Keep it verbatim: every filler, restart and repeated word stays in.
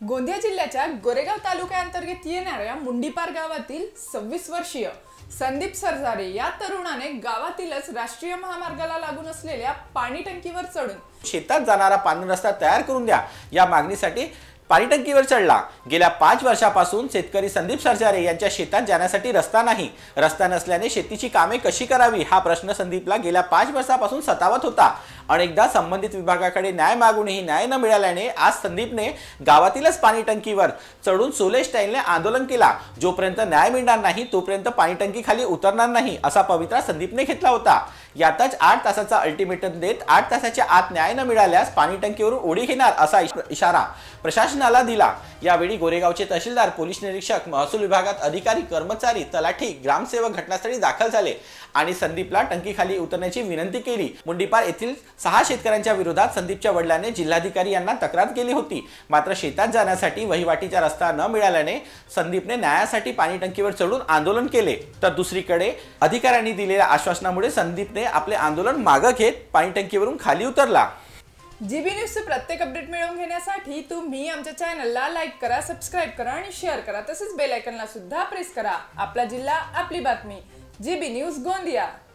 गोंदिया जिल्ह्याच्या गोरेगाव तालुक्याअंतर्गत येणाऱ्या मुंडीपार गावातील सव्वीस वर्षीय संदीप सरजारे या तरुणाने गावातीलच राष्ट्रीय महामार्गाला लागून असलेल्या पाणी टंकीवर चढून शेतात जाणारा पाणी रस्ता तयार करून द्या या मागणीसाठी पाणी टंकीवर चढला। गेल्या पाच वर्षापासून शेतकरी संदीप सरजारे यांच्या शेतात जाण्यासाठी रस्ता नाही। रस्ता नसल्याने शेतीची कामे कशी करावी हा प्रश्न संदीपला गेल्या पाच वर्षापासून सतावत होता। अनेकदा संबंधित विभागाकडे न्याय मागूनही न्याय न मिळाल्याने आज संदीपने गावातीलच पाणी टंकीवर चढून सोले स्टाईलने आंदोलन केला। जोपर्यंत न्याय मिळणार नाही तोपर्यंत पाणी टंकी खाली उतरणार नाही असा पवित्रा संदीपने घेतला होता। यातच आठ तासाचा अल्टिमेटम देत आठ तासाच्या आत न्याय न मिळाल्यास पाणी टंकीवरून उडी घेणार असा इशारा प्रशासनाला दिला। यावेळी गोरेगावचे तहसीलदार, पोलीस निरीक्षक, महसूल विभागात अधिकारी, कर्मचारी, तलाठी, ग्रामसेवक घटनास्थळी दाखल झाले आणि संदीपला टंकी खाली उतरण्याची विनंती केली। मुंडीपार येथील सहा शेतकऱ्यांच्या विरोधात संदीपच्या वडिलांनी जिल्हाधिकारी यांना तक्रार केली होती। मात्र शेतात जाण्यासाठी वहिवाटीचा रस्ता न मिळाल्याने संदीपने न्यायासाठी पाणी टंकीवर चढून आंदोलन केले। तर दुसरीकडे अधिकाऱ्यांनी दिलेल्या आश्वासनामुळे संदीपने आपले आंदोलन मागे घेत पाणी टंकीवरून खाली उतरला। जीबी न्यूजचे प्रत्येक अपडेट मिळवून घेण्यासाठी तुम्ही आमच्या चॅनलला लाईक करा, सबस्क्राइब करा आणि शेअर करा। तसेच बेल आयकॉनला सुद्धा प्रेस करा। आपला जिल्हा, आपली बातमी। GB news Gondia.